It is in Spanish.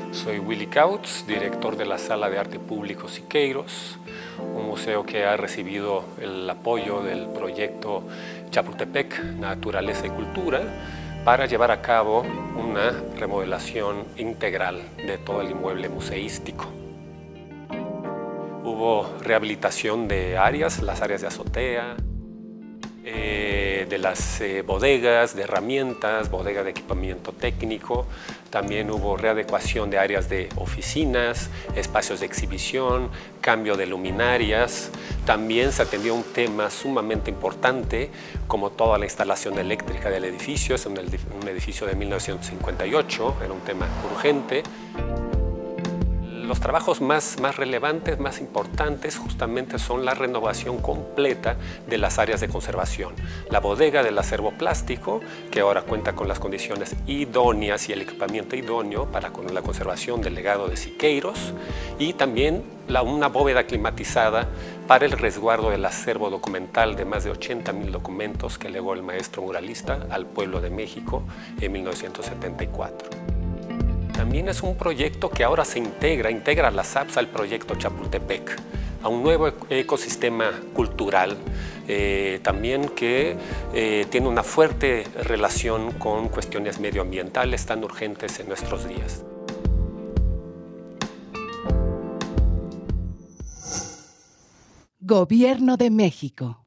Soy Willy Kautz, director de la Sala de Arte Público Siqueiros, un museo que ha recibido el apoyo del proyecto Chapultepec, Naturaleza y Cultura, para llevar a cabo una remodelación integral de todo el inmueble museístico. Hubo rehabilitación de áreas, las áreas de azotea, de las bodegas, de herramientas, bodega de equipamiento técnico. También hubo readecuación de áreas de oficinas, espacios de exhibición, cambio de luminarias. También se atendió un tema sumamente importante, como toda la instalación eléctrica del edificio. Es un edificio de 1958, era un tema urgente. Los trabajos más relevantes, más importantes, justamente son la renovación completa de las áreas de conservación. La bodega del acervo plástico, que ahora cuenta con las condiciones idóneas y el equipamiento idóneo para con la conservación del legado de Siqueiros, y también una bóveda climatizada para el resguardo del acervo documental de más de 80,000 documentos que legó el maestro muralista al pueblo de México en 1974. También es un proyecto que ahora se integra las apps al proyecto Chapultepec, a un nuevo ecosistema cultural, también que tiene una fuerte relación con cuestiones medioambientales tan urgentes en nuestros días. Gobierno de México.